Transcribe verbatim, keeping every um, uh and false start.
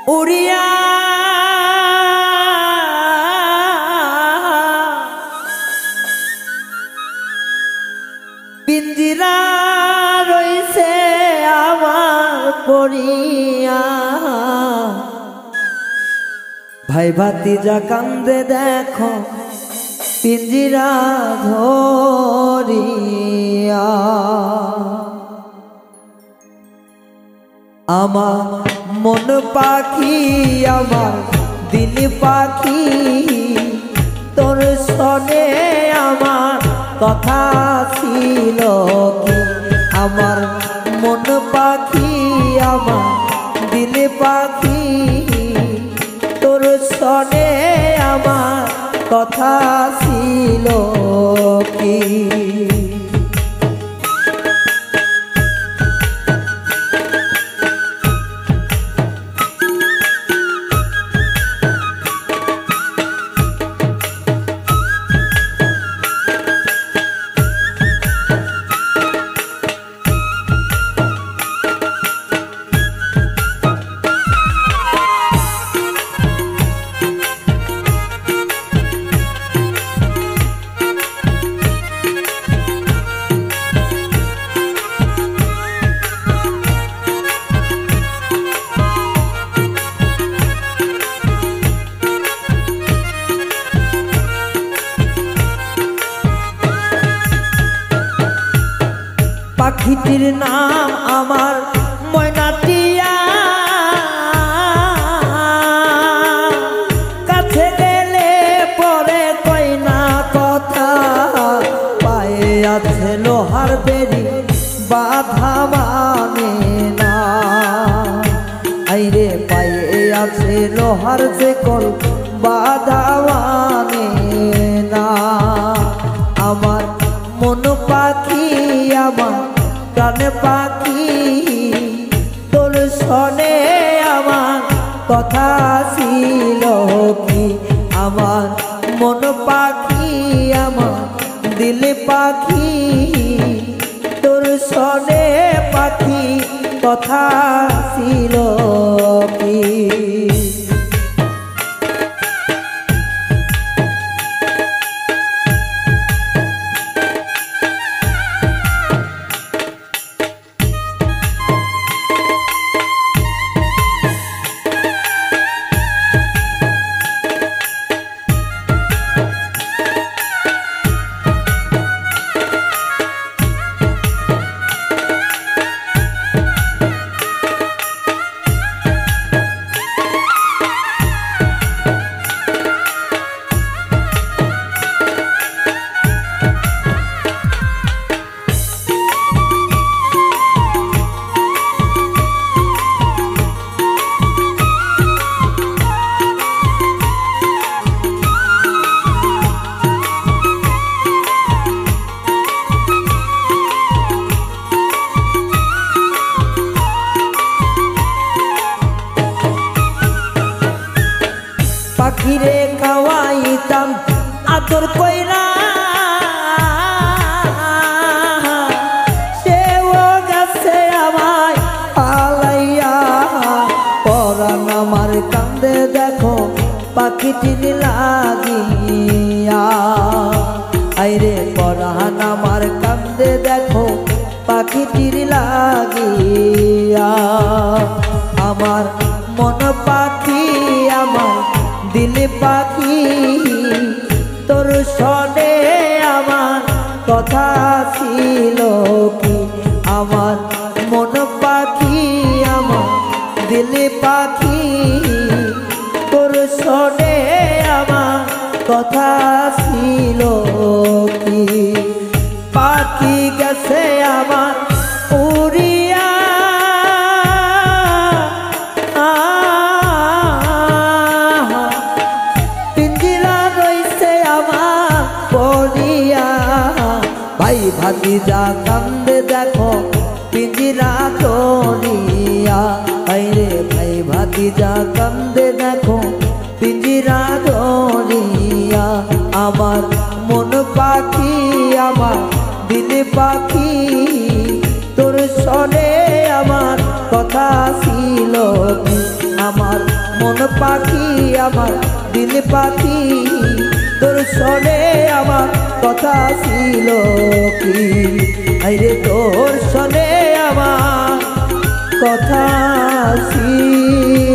উড়িয়া পিঞ্জিরা রইছে আমার পড়িয়া ভাই ভাতিজা কান্দে দেখো পিঞ্জিরা ধরিয়া আমার মন পাখি আমার দিল পাখি তোর সনে আমার কথা ছিল কি আমার মন পাখি আমার দিল পাখি তোর সনে আমার কথা ছিল কি পাখিটির নাম আমার ময়নাটিয়া কাছে গেলে পরে কই না কথা পায়ে আছে লোহার বেরি বাধা মানে না আইরে পায়ে আছে লোহার যে কল বাধা মানে না আমার মন পাখি আমার প্রাণ পাখি তোর সনে আমার কথা ছিল কি আমার মন পাখি আমার দিল পাখি তোর সনে পাখি কথা ছিল কি পাখিরে খাওয়াইতাম আদর কইরা সেও গেছে আমায় পালাইয়া পরাণ আমার কান্দে দেখো পাখিটির লাগিয়া আইরে পরাণ আমার কান্দে দেখো পাখিটির লাগিয়া আমার মন পাখি আমার দিল পাখি তোর সনে আমার কথা ছিল কি আমার মন পাখি আমার দিল পাখি তোর সনে আমার কথা ছিল কি পাখি গেছে আমার উড়িয়া ভাই ভাতিজা কান্দে দেখো পিঞ্জিরা ধরিয়া আইরে ভাই ভাতিজা কান্দে দেখো পিঞ্জিরা ধরিয়া আমার মন পাখি আমার দিল পাখি তোর সনে আমার কথা ছিল আমার মন পাখি আমার দিল পাখি তোর শোনে আমার কথা ছিল কি আইরে তোর শোনে আমার কথা ছিল